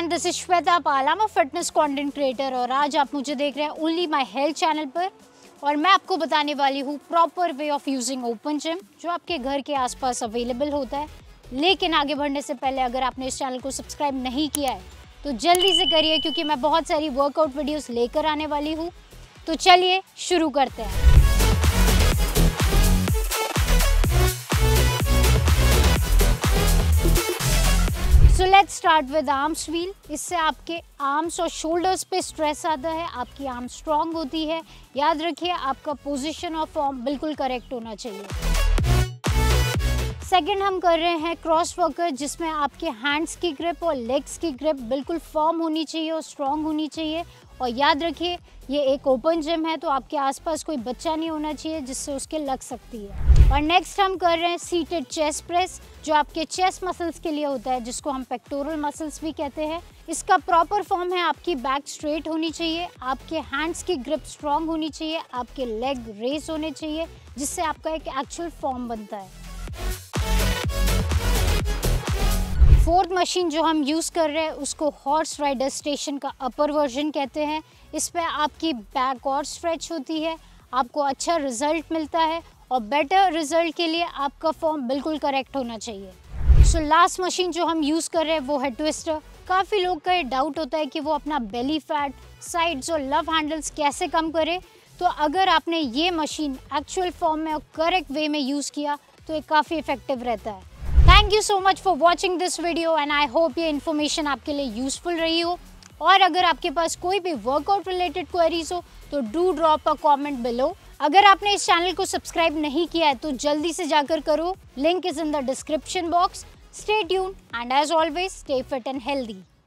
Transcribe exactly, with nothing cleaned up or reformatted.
This is Shweta Pal, I am a fitness content creator और आज आप मुझे देख रहे हैं ओनली माय हेल्थ चैनल पर। और मैं आपको बताने वाली हूँ proper way of using open gym जो आपके घर के आसपास अवेलेबल होता है। लेकिन आगे बढ़ने से पहले अगर आपने इस चैनल को सब्सक्राइब नहीं किया है तो जल्दी से करिए, क्योंकि मैं बहुत सारी वर्कआउट वीडियोस लेकर आने वाली हूँ। तो चलिए शुरू करते हैं। So let's start with arms wheel. इससे आपके आर्म्स और शोल्डर्स पे स्ट्रेस आता है, आपकी आर्म स्ट्रांग होती है। याद रखिए आपका पोजीशन और फॉर्म बिल्कुल करेक्ट होना चाहिए। सेकंड हम कर रहे हैं क्रॉस वर्कआउट, जिसमें आपके हैंड्स की ग्रिप और लेग्स की ग्रिप बिल्कुल फर्म होनी चाहिए और स्ट्रांग होनी चाहिए। और याद रखिए ये एक ओपन जिम है तो आपके आसपास कोई बच्चा नहीं होना चाहिए जिससे उसके लग सकती है। और नेक्स्ट हम कर रहे हैं सीटेड चेस्ट प्रेस, जो आपके चेस्ट मसल्स के लिए होता है, जिसको हम पेक्टोरल मसल्स भी कहते हैं। इसका प्रॉपर फॉर्म है आपकी बैक स्ट्रेट होनी चाहिए, आपके हैंड्स की ग्रिप स्ट्रांग होनी चाहिए, आपके लेग रेस होने चाहिए, जिससे आपका एक एक्चुअल फॉर्म बनता है। फोर्थ मशीन जो हम यूज़ कर रहे हैं उसको हॉर्स राइडर स्टेशन का अपर वर्जन कहते हैं। इस पर आपकी बैक और स्ट्रेच होती है, आपको अच्छा रिजल्ट मिलता है और बेटर रिजल्ट के लिए आपका फॉर्म बिल्कुल करेक्ट होना चाहिए। सो लास्ट मशीन जो हम यूज़ कर रहे हैं वो है ट्विस्टर। काफ़ी लोग का ये डाउट होता है कि वो अपना बेली फैट, साइड्स और लव हैंडल्स कैसे कम करे। तो अगर आपने ये मशीन एक्चुअल फॉर्म में और करेक्ट वे में यूज़ किया तो ये काफ़ी इफेक्टिव रहता है। Thank you so much for watching this video and I hope ये इन्फॉर्मेशन आपके लिए यूजफुल रही हो। और अगर आपके पास कोई भी वर्कआउट रिलेटेड क्वेरीज हो तो do drop a comment below. अगर आपने इस चैनल को सब्सक्राइब नहीं किया है तो जल्दी से जाकर करो, link is in the description box. Stay tune and as always stay fit and healthy.